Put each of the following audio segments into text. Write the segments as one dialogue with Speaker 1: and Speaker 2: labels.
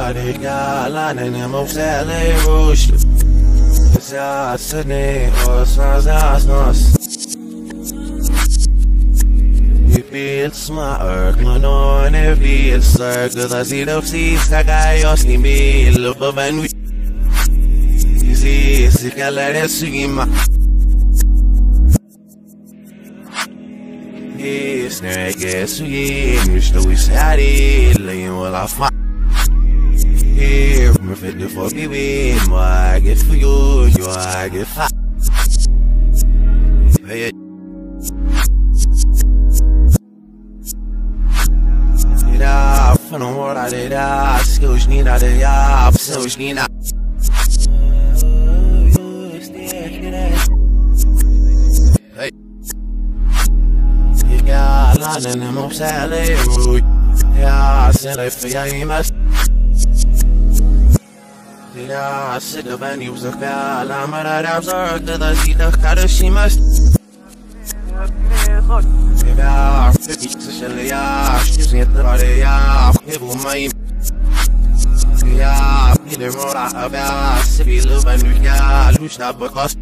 Speaker 1: رجالا نمو سالي روش ساعة سنة وصناز ناس Feels my earth, man on it feels circles. I see the seas, I got your slim bill up and we see, I let it swing my yes, I guess we wish that we said it, laying while I find here, I'm fit to forgive him. I get for you, I get fat. Van een woord uit de raad, skills niet uit de jaap, skills niet naar. Hey. Ik ga laten hem op zijn leven. Ja, zelf even jij mest. Ja, zit er bij nieuws, ik ga laat me daar op zorgen dat hij de kade zien mest. Ja, iets ja, is niet waar ja, ik wil mij. Ja, ieder morgen ja, ze willen bij nu ja, lucht naar bekast.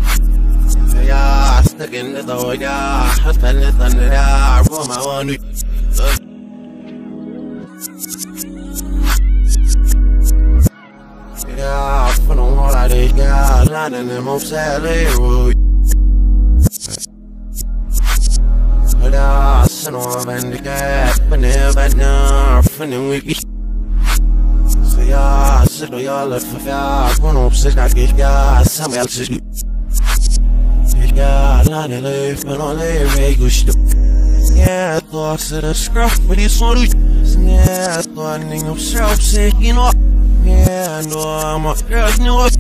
Speaker 1: Ja, stuk in de dood ja, het ben het dan ja, voor mij wel nu. Ja, van een morgen ja, laten hem op zijn leven. Ja, ze nog ben de kat, ben er naar, van een week. Ze ja, ze door alle vervaar, gewoon op zich naar ik ja, samen als is nu. Ik ja, laat het leven, ben al leven, ik wist het. Ja, toch ze de scruff, maar die zo doet. Ja, toch niet op zelf, zeg je nog. Ja, no, maar ik niet wat.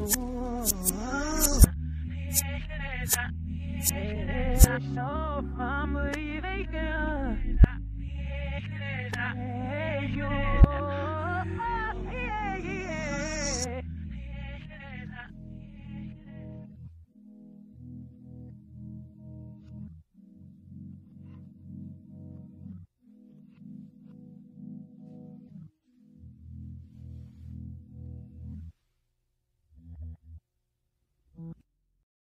Speaker 2: So fun.